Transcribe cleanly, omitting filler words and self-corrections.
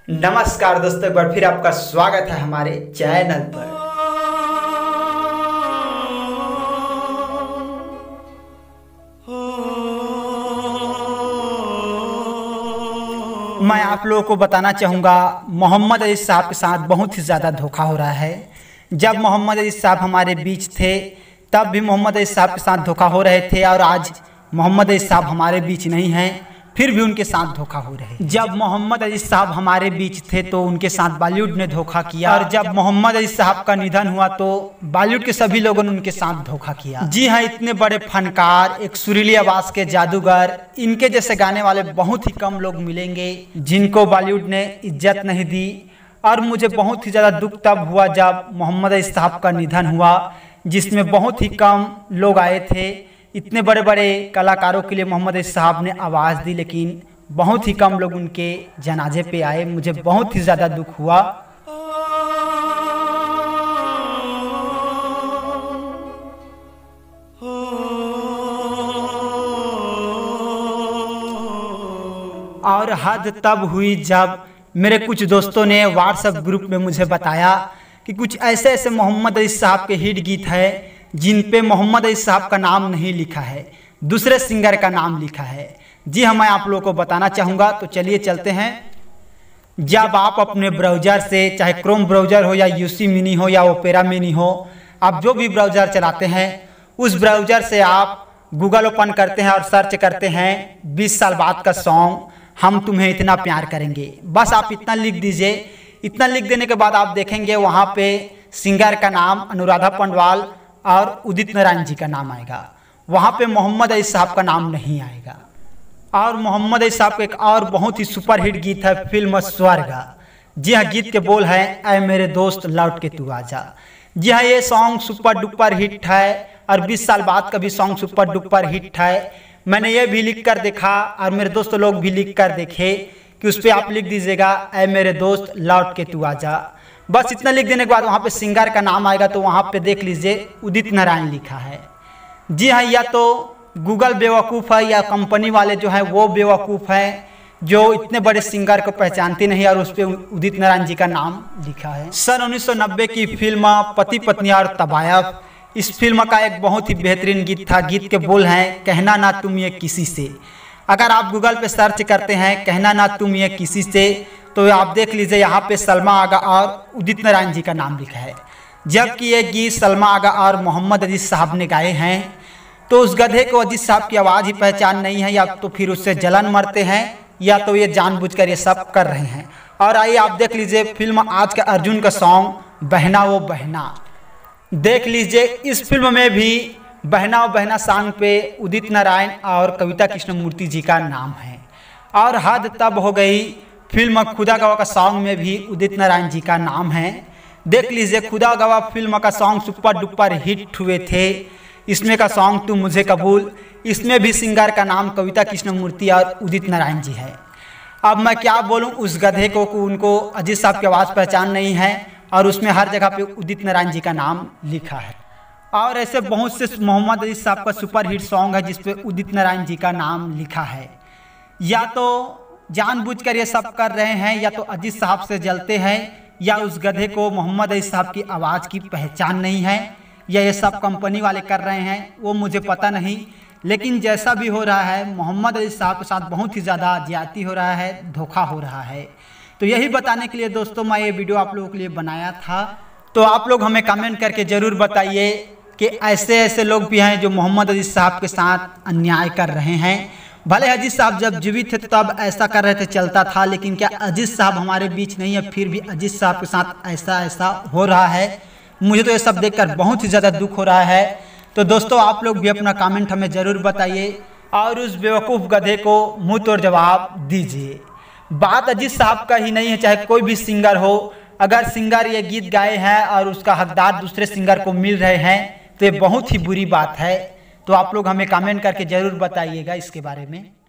नमस्कार दोस्तों, एक बार फिर आपका स्वागत है हमारे चैनल पर। मैं आप लोगों को बताना चाहूँगा, मोहम्मद अजीज साहब के साथ बहुत ही ज़्यादा धोखा हो रहा है। जब मोहम्मद अजीज साहब हमारे बीच थे तब भी मोहम्मद अजीज साहब के साथ धोखा हो रहे थे, और आज मोहम्मद अजीज साहब हमारे बीच नहीं हैं फिर भी उनके साथ धोखा हो रहे हैं। जब मोहम्मद अजीज साहब हमारे बीच थे तो उनके साथ बॉलीवुड ने धोखा किया, और जब मोहम्मद अजीज साहब का निधन हुआ तो बॉलीवुड के सभी लोगों ने उनके साथ धोखा किया। जी हाँ, इतने बड़े फनकार, एक सुरीली आवाज के जादूगर, इनके जैसे गाने वाले बहुत ही कम लोग मिलेंगे जिनको बॉलीवुड ने इज्जत नहीं दी। और मुझे बहुत ही ज़्यादा दुख तब हुआ जब मोहम्मद अजीज साहब का निधन हुआ, जिसमें बहुत ही कम लोग आए थे। इतने बड़े बड़े कलाकारों के लिए मोहम्मद अजीज साहब ने आवाज़ दी, लेकिन बहुत ही कम लोग उनके जनाजे पे आए। मुझे बहुत ही ज़्यादा दुख हुआ। और हद तब हुई जब मेरे कुछ दोस्तों ने व्हाट्सएप ग्रुप में मुझे बताया कि कुछ ऐसे ऐसे मोहम्मद अजीज साहब के हिट गीत है जिन पे मोहम्मद अजीज साहब का नाम नहीं लिखा है, दूसरे सिंगर का नाम लिखा है। जी हाँ, मैं आप लोगों को बताना चाहूँगा, तो चलिए चलते हैं। जब आप अपने ब्राउज़र से, चाहे क्रोम ब्राउज़र हो या यूसी मिनी हो या ओपेरा मिनी हो, आप जो भी ब्राउज़र चलाते हैं उस ब्राउज़र से आप गूगल ओपन करते हैं और सर्च करते हैं 20 साल बाद का सॉन्ग हम तुम्हें इतना प्यार करेंगे। बस आप इतना लिख दीजिए। इतना लिख देने के बाद आप देखेंगे वहाँ पे सिंगर का नाम अनुराधा पंडवाल और उदित नारायण जी का नाम आएगा। वहाँ पे मोहम्मद अजीज साहब का नाम नहीं आएगा। और मोहम्मद अजीज साहब का एक और बहुत ही सुपरहिट गीत है फिल्म स्वर्ग। जी हाँ, गीत के बोल हैं, ऐ मेरे दोस्त लौट के तू आजा। जी हाँ, ये सॉन्ग सुपर डुपर हिट है, और 20 साल बाद का भी सॉन्ग सुपर डुपर हिट है। मैंने ये भी लिख कर देखा और मेरे दोस्त लोग भी लिख कर देखे कि उस पर आप लिख दीजिएगा, ऐ मेरे दोस्त लौट के तू आजा। बस इतना लिख देने के बाद वहाँ पे सिंगर का नाम आएगा, तो वहाँ पे देख लीजिए उदित नारायण लिखा है। जी हाँ, या तो गूगल बेवकूफ़ है या कंपनी वाले जो हैं वो बेवकूफ़ हैं, जो इतने बड़े सिंगर को पहचानते नहीं और उस पर उदित नारायण जी का नाम लिखा है। सन 1990 की फिल्म पति पत्नी और तबायफ, इस फिल्म का एक बहुत ही बेहतरीन गीत था। गीत के बोल हैं, कहना ना तुम ये किसी से। अगर आप गूगल पे सर्च करते हैं कहना ना तुम ये किसी से, तो आप देख लीजिए यहाँ पे सलमा आगा और उदित नारायण जी का नाम लिखा है। जबकि ये गीत सलमा आगा और मोहम्मद अजीज साहब ने गाए हैं। तो उस गधे को अजीज साहब की आवाज़ ही पहचान नहीं है, या तो फिर उससे जलन मरते हैं या तो ये जानबूझकर ये सब कर रहे हैं। और आइए आप देख लीजिए फिल्म आज का अर्जुन का सॉन्ग बहना वो बहना। देख लीजिए, इस फिल्म में भी बहना वो बहना सॉन्ग पे उदित नारायण और कविता कृष्णमूर्ति जी का नाम है। और हद तब हो गई, फिल्म खुदा गवाह का सॉन्ग में भी उदित नारायण जी का नाम है। देख लीजिए, खुदा गवाह फिल्म का सॉन्ग सुपर डुपर हिट हुए थे। इसमें का सॉन्ग तू मुझे कबूल, इसमें भी सिंगर का नाम कविता कृष्णमूर्ति और उदित नारायण जी है। अब मैं क्या बोलूं उस गधे को कि उनको अजीज साहब की आवाज़ पहचान नहीं है और उसमें हर जगह पे उदित नारायण जी का नाम लिखा है। और ऐसे बहुत से मोहम्मद अजीज साहब का सुपर हिट सॉन्ग है जिसपे उदित नारायण जी का नाम लिखा है। या तो जानबूझकर ये सब कर रहे हैं, या तो अजीज साहब से जलते हैं, या उस गधे को मोहम्मद अजीज साहब की आवाज़ की पहचान नहीं है, या ये सब कंपनी वाले कर रहे हैं, वो मुझे पता नहीं। लेकिन जैसा भी हो रहा है, मोहम्मद अजीज साहब के साथ बहुत ही ज़्यादा ज्यादती हो रहा है, धोखा हो रहा है। तो यही बताने के लिए दोस्तों मैं ये वीडियो आप लोगों के लिए बनाया था। तो आप लोग हमें कमेंट करके ज़रूर बताइए कि ऐसे ऐसे लोग भी हैं जो मोहम्मद अजीज साहब के साथ अन्याय कर रहे हैं। भले अजीज साहब जब जीवित थे तो तब ऐसा कर रहे थे, चलता था, लेकिन क्या अजीज साहब हमारे बीच नहीं है फिर भी अजीज साहब के साथ ऐसा हो रहा है। मुझे तो ये सब देखकर बहुत ही ज़्यादा दुख हो रहा है। तो दोस्तों आप लोग भी अपना कमेंट हमें ज़रूर बताइए और उस बेवकूफ़ गधे को मुँह तोड़ जवाब दीजिए। बात अजीज साहब का ही नहीं है, चाहे कोई भी सिंगर हो, अगर सिंगर ये गीत गाए हैं और उसका हकदार दूसरे सिंगर को मिल रहे हैं तो ये बहुत ही बुरी बात है। तो आप लोग हमें कमेंट करके ज़रूर बताइएगा इसके बारे में।